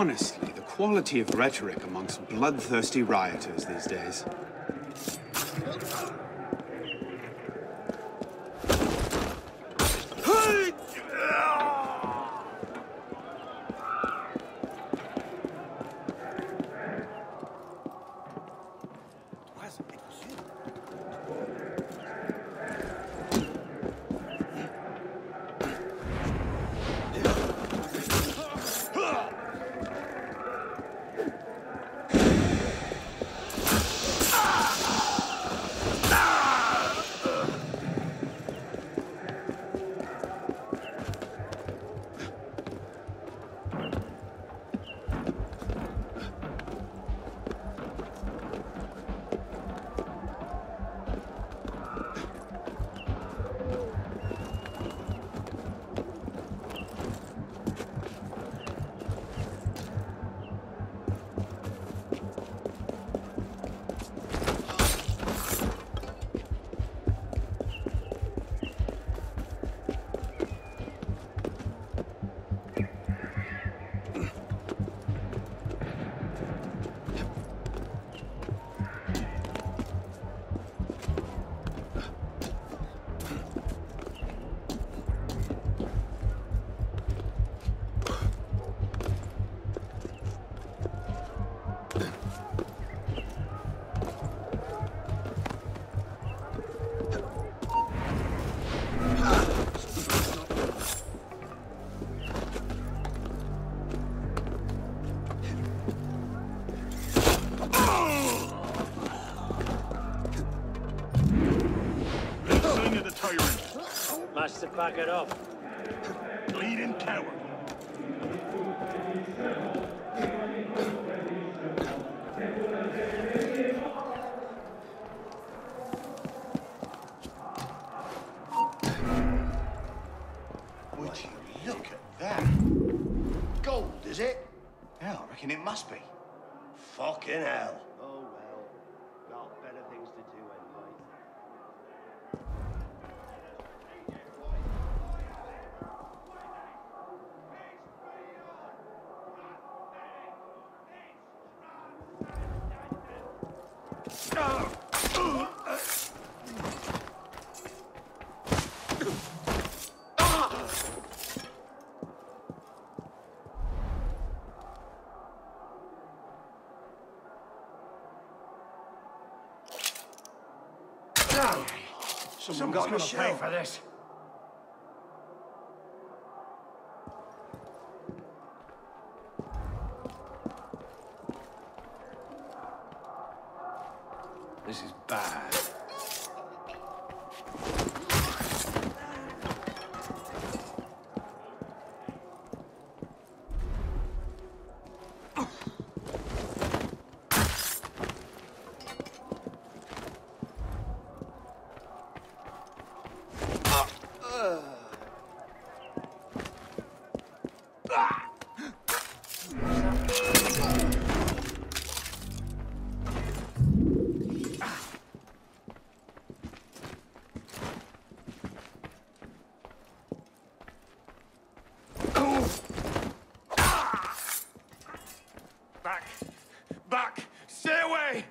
Honestly, the quality of rhetoric amongst bloodthirsty rioters these days. To back it up. Bleeding coward. Would you look at that? Gold, is it? Yeah, I reckon it must be. Fucking hell. Oh well, got better things to do anyway. Someone's gonna pay for this. This is bad. Back! Stay away!